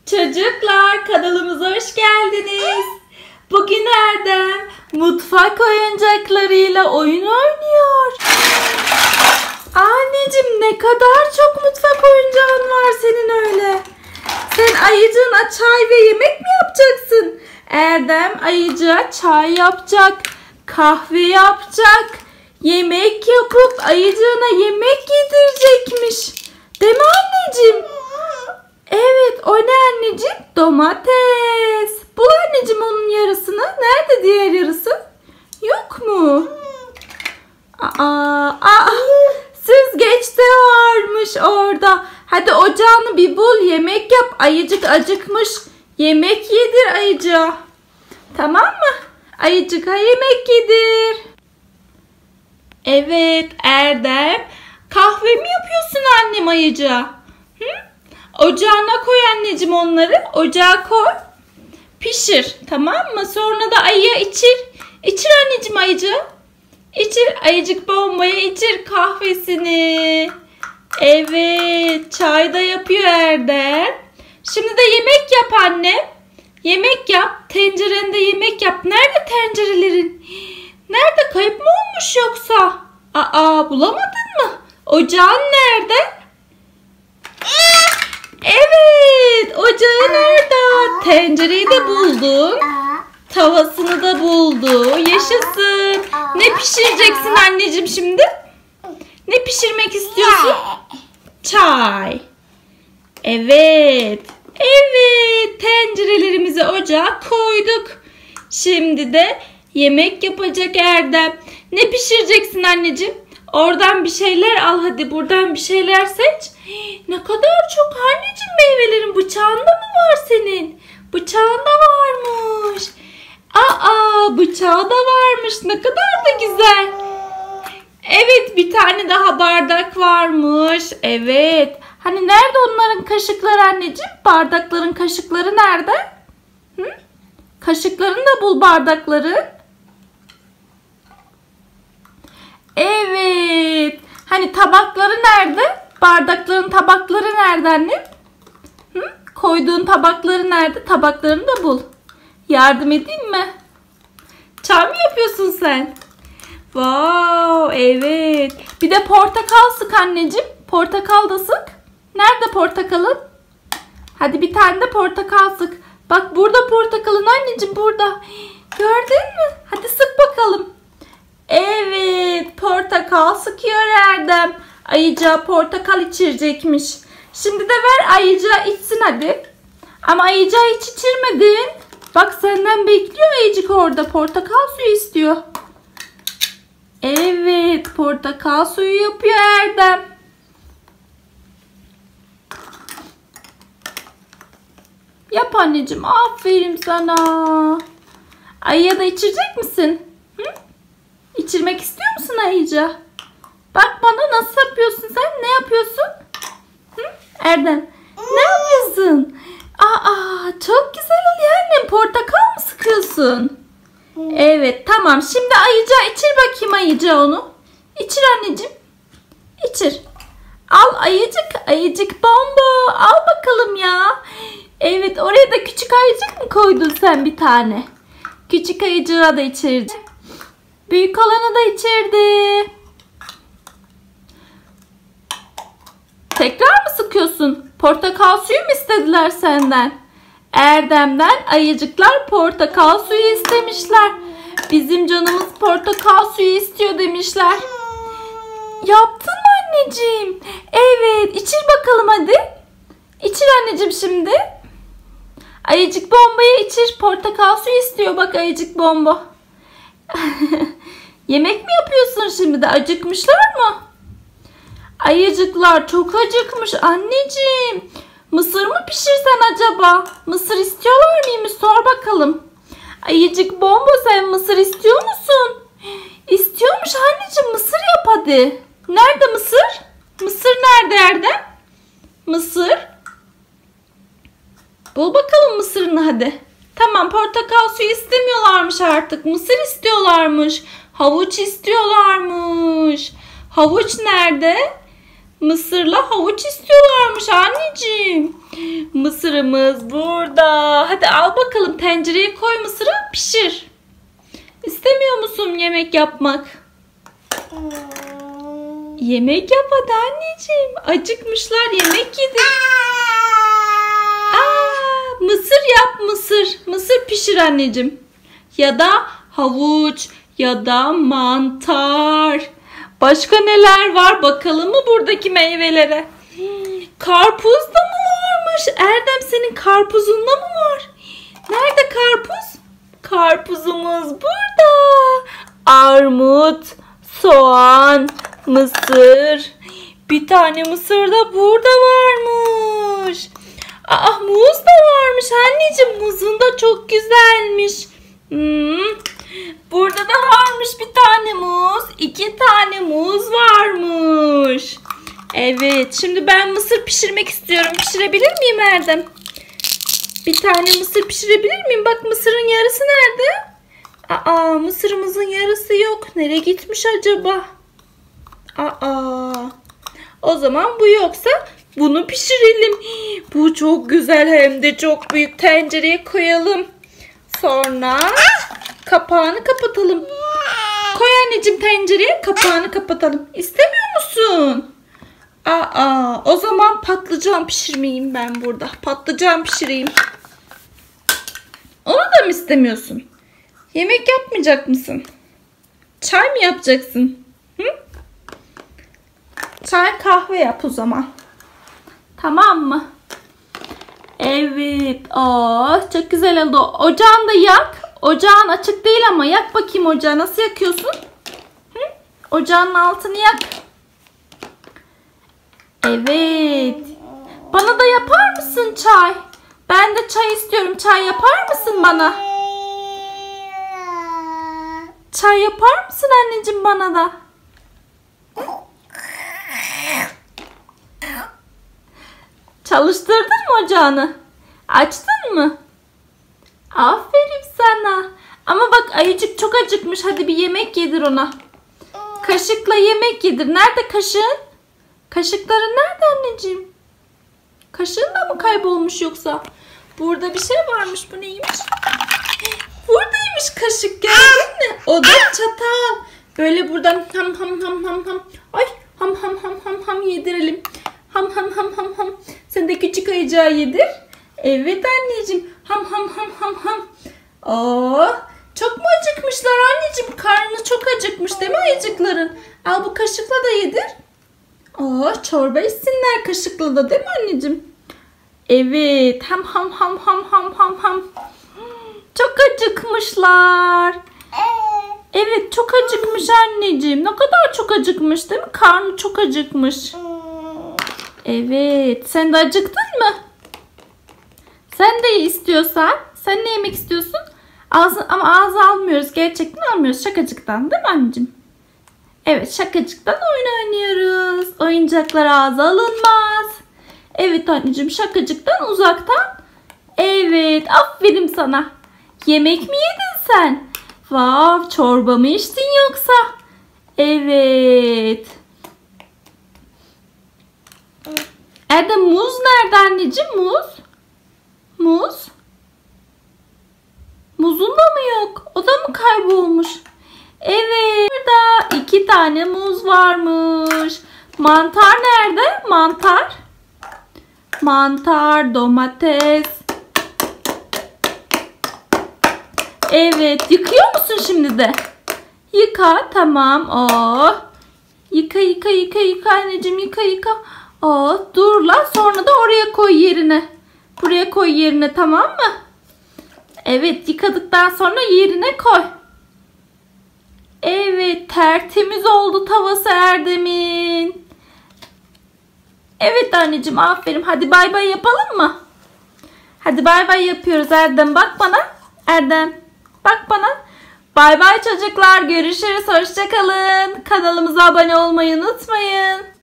Çocuklar, kanalımıza hoş geldiniz. Bugün Erdem mutfak oyuncaklarıyla oyun oynuyor. Anneciğim, ne kadar çok mutfak oyuncağın var senin öyle. Sen ayıcığına çay ve yemek mi yapacaksın? Erdem ayıcığa çay yapacak, kahve yapacak, yemek yapıp ayıcığına yemek yedirecekmiş. Değil mi anneciğim? Evet, o ne anneciğim? Domates. Bul anneciğim onun yarısını. Nerede diğer yarısı? Yok mu? Süzgeç de varmış orada. Hadi ocağını bir bul, yemek yap. Ayıcık acıkmış. Yemek yedir ayıcığa. Tamam mı? Ayıcığa yemek yedir. Evet Erdem. Kahve mi yapıyorsun annem ayıcığa? Ocağına koy anneciğim onları. Ocağa koy. Pişir. Tamam mı? Sonra da ayıya içir. İçir anneciğim ayıcığı. İçir. Ayıcık bombaya içir kahvesini. Evet. Çay da yapıyor Erdem. Şimdi de yemek yap anne. Yemek yap. Tencerende yemek yap. Nerede tencerelerin? Nerede? Kayıp mı olmuş yoksa? Bulamadın mı? Ocağın nerede? Evet, ocağın orada. Tencereyi de buldun. Tavasını da buldu. Yaşasın. Ne pişireceksin anneciğim şimdi? Ne pişirmek istiyorsun? Çay. Evet. Evet, tencerelerimizi ocağa koyduk. Şimdi de yemek yapacak Erdem. Ne pişireceksin anneciğim? Oradan bir şeyler al hadi. Buradan bir şeyler seç. Ne kadar çok anneciğim meyvelerin. Bıçağında mı var senin? Bıçağında varmış. Bıçağı da varmış. Ne kadar da güzel. Evet, bir tane daha bardak varmış. Evet. Hani nerede onların kaşıkları anneciğim? Bardakların kaşıkları nerede? Kaşıklarını da bul bardakları. Evet. Hani tabakları nerede? Bardakların tabakları nerede annem? Koyduğun tabakları nerede? Tabaklarını da bul. Yardım edeyim mi? Çay mı yapıyorsun sen? Wow, evet. Bir de portakal sık anneciğim. Portakal da sık. Nerede portakalın? Hadi bir tane de portakal sık. Bak burada portakalın anneciğim, burada. Gördün mü? Hadi sık bakalım. Evet, portakal sıkıyor Erdem. Ayıcığa portakal içirecekmiş. Şimdi de ver ayıcığa içsin hadi. Ama ayıcığa hiç içirmedin. Bak senden bekliyor ayıcık orada. Portakal suyu istiyor. Evet, portakal suyu yapıyor Erdem. Yap anneciğim, aferin sana. Ayıya da içirecek misin? İçirmek istiyor musun ayıcığa? Bak bana, nasıl yapıyorsun sen? Ne yapıyorsun? Erdem, ne yapıyorsun? Çok güzel oluyor annem. Portakal mı sıkıyorsun? Evet, tamam. Şimdi ayıcığa içir bakayım ayıcığa onu. İçir anneciğim. İçir. Al ayıcık bombo. Al bakalım ya. Evet, oraya da küçük ayıcık mı koydun sen bir tane? Küçük ayıcığa da içirdi. Büyük olanı da içirdi. Tekrar mı sıkıyorsun? Portakal suyu mu istediler senden? Erdem'den ayıcıklar portakal suyu istemişler. Bizim canımız portakal suyu istiyor demişler. Yaptın mı anneciğim? Evet, içir bakalım hadi. İçir anneciğim şimdi. Ayıcık bombayı içir. Portakal suyu istiyor bak ayıcık bomba. Yemek mi yapıyorsun şimdi de? Acıkmışlar mı? Ayıcıklar çok acıkmış anneciğim. Mısır mı pişirsen acaba? Mısır istiyorlar mıymış? Sor bakalım. Ayıcık bomba, sen mısır istiyor musun? İstiyormuş anneciğim, mısır yap hadi. Nerede mısır? Mısır nerede Erdem? Mısır. Bul bakalım mısırını hadi. Tamam, portakal suyu istemiyorlarmış artık. Mısır istiyorlarmış. Havuç istiyorlarmış. Havuç nerede? Mısırla havuç istiyorlarmış anneciğim. Mısırımız burada. Hadi al bakalım, tencereye koy mısırı, pişir. İstemiyor musun yemek yapmak? Yemek yap hadi anneciğim. Acıkmışlar, yemek yedi. Mısır yap, mısır. Mısır pişir anneciğim. Ya da havuç ya da mantar. Başka neler var bakalım mı buradaki meyvelere? Karpuz da mı varmış? Erdem, senin karpuzunda mı var? Nerede karpuz? Karpuzumuz burada. Armut, soğan, mısır. Bir tane mısır da burada varmış. Muz da varmış anneciğim. Muzun da çok güzelmiş. Burada da varmış bir tane muz. 2 tane muz varmış. Evet, şimdi ben mısır pişirmek istiyorum. Pişirebilir miyim Erdem? Bir tane mısır pişirebilir miyim? Bak, mısırın yarısı nerede? Mısırımızın yarısı yok. Nereye gitmiş acaba? O zaman bu yoksa bunu pişirelim. Bu çok güzel, hem de çok büyük. Tencereye koyalım. Sonra kapağını kapatalım. Koy anneciğim tencereye, kapağını kapatalım. İstemiyor musun? O zaman patlıcan pişirmeyeyim ben burada. Patlıcan pişireyim. Onu da mı istemiyorsun? Yemek yapmayacak mısın? Çay mı yapacaksın? Çay kahve yap o zaman. Tamam mı? Evet. Çok güzel oldu. Ocağını da yak. Ocağın açık değil ama yak bakayım ocağı. Nasıl yakıyorsun? Ocağın altını yak. Evet. Bana da yapar mısın çay? Ben de çay istiyorum. Çay yapar mısın bana? Çay yapar mısın anneciğim bana da? Çalıştırdın mı ocağını? Açtın mı? Aferin sana. Ama bak, ayıcık çok acıkmış. Hadi bir yemek yedir ona. Kaşıkla yemek yedir. Nerede kaşığın? Kaşıkların nerede anneciğim? Kaşığın da mı kaybolmuş yoksa? Burada bir şey varmış. Bu neymiş? Buradaymış kaşık, gördün mü? O da çatal. Böyle buradan ham ham ham ham ham. Ay, ham ham ham ham ham yedirelim. Ham ham ham ham ham. Sen de küçük ayıcağı yedir. Evet anneciğim. Ham ham ham ham ham. Çok mu acıkmışlar anneciğim? Karnı çok acıkmış değil mi ayıcıkların? Al, bu kaşıkla da yedir. Çorba içsinler kaşıkla da değil mi anneciğim? Evet. Ham ham ham ham ham ham ham. Çok acıkmışlar. Evet, çok acıkmış anneciğim. Ne kadar çok acıkmış değil mi? Karnı çok acıkmış. Evet. Sen de acıktın mı? Sen de istiyorsan. Sen ne yemek istiyorsun? Ama ağza almıyoruz. Gerçekten almıyoruz. Şakacıktan değil mi anneciğim? Evet, şakacıktan oyun oynuyoruz. Oyuncaklar ağza alınmaz. Evet anneciğim, şakacıktan uzaktan. Evet, aferin sana. Yemek mi yedin sen? Vav, çorba mı içtin yoksa? Evet. Erdem, muz nerede anneciğim? Muz? Muzun da mı yok? O da mı kaybolmuş? Evet. Burada 2 tane muz varmış. Mantar nerede? Mantar, domates. Evet. Yıkıyor musun şimdi de? Yıka. Tamam. Yıka anneciğim. Yıka. Dur la. Sonra da oraya koy yerine. Buraya koy yerine, tamam mı? Evet. Yıkadıktan sonra yerine koy. Evet. Tertemiz oldu tavası Erdem'in. Evet anneciğim, aferin. Hadi bay bay yapalım mı? Hadi bay bay yapıyoruz Erdem. Bak bana. Erdem. Bak bana. Bay bay çocuklar. Görüşürüz. Hoşça kalın. Kanalımıza abone olmayı unutmayın.